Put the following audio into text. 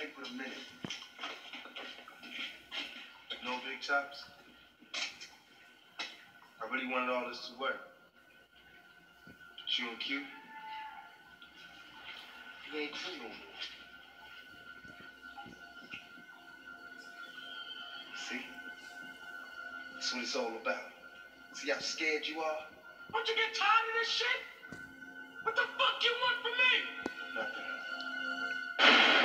think for a minute. No big chops. I really wanted all this to work. You and Q, he ain't true no more. See? That's what it's all about. See how scared you are? Don't you get tired of this shit? What the fuck you want from me? Nothing.